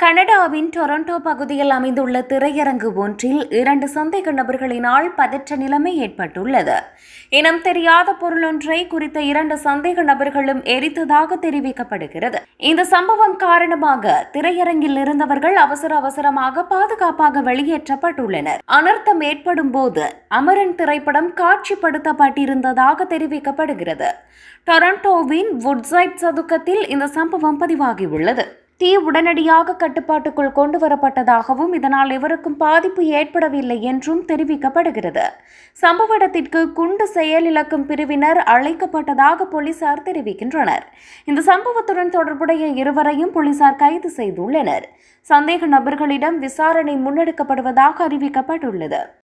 கனடாவின் டொரண்டோ பகுதியில் அமைந்துள்ள திரையரங்கு ஒன்றில் 2 சந்தேக நபர்களினால் பதற்ற நிலைமை ஏற்பட்டுள்ளது. இனம் தெரியாத பொருளொன்றை குறித்த 2 சந்தேக நபர்களும் எரித்ததாக தெரிவிக்கப்படுகிறது. இந்த சம்பவம் காரணமாக திரையரங்கில் இருந்தவர்கள் அவசரமாக பாதுகாப்பாக வெளியேற்றப்பட்டுள்ளனர். அனர்த்தம் ஏற்படும் போது அமரன் திரைப்படம் காட்சிப்படுத்தப்பட்டிருந்ததாக தெரிவிக்கப்படுகிறது. டொரண்டோவின் வுட்சைட் சதுக்கத்தில் இந்த சம்பவம் பதிவாகியுள்ளது. தீ உடனடியாக கட்டுப்பாட்டுக்குள் கொண்டுவரப்பட்டதாகவும் இதனால் எவருக்கும் பாதிப்பு ஏற்படவில்லை என்றும் தெரிவிக்கப்படுகிறது. சம்பவ இடத்திற்கு குண்டு செயலிழக்கும் பிரிவினர் அழைக்கப்பட்டதாக போலீசார் தெரிவிக்கின்றனர். இந்த சம்பவத்துடன் தொடர்புடைய இருவரையும் போலீசார் கைது செய்துள்ளனர். சந்தேக நபர்களிடம் விசாரணை முன்னெடுக்கப்படுவதாக அறிவிக்கப்பட்டுள்ளது.